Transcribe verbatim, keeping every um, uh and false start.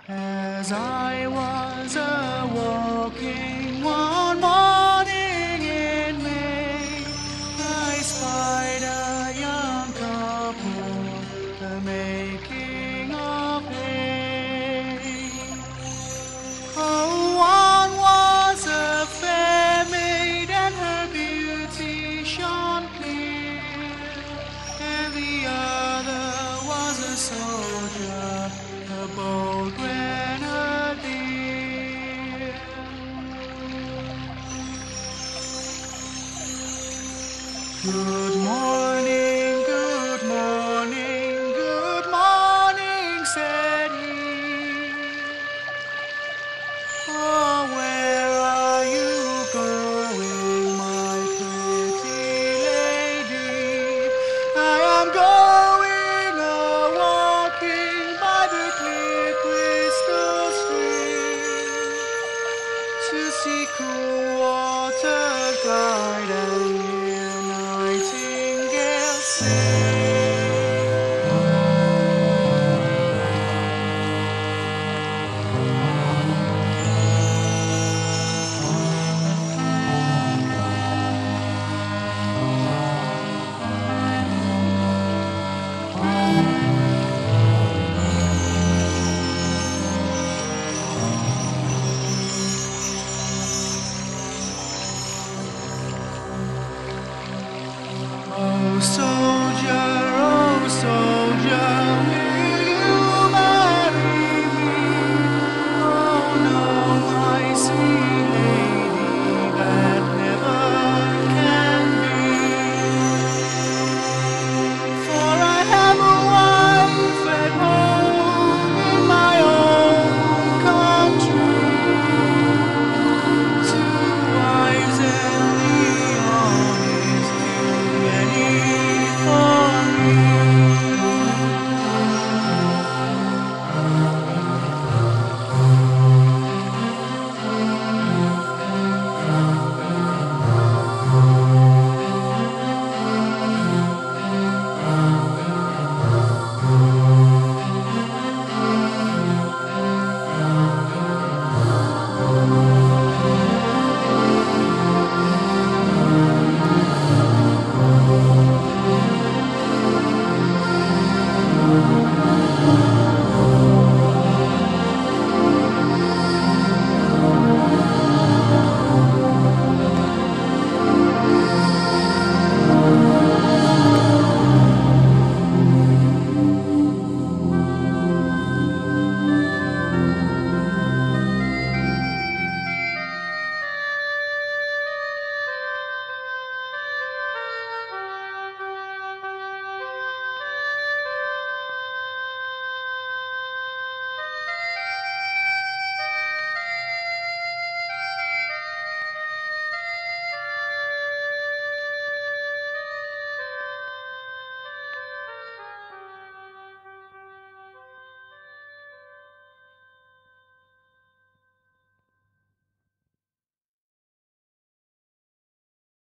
As I was a walking one morning in May, I spied a young couple a making of hay. Oh, one was a fair maid and her beauty shone clear, and the other was a soldier, a bold grenadier. Good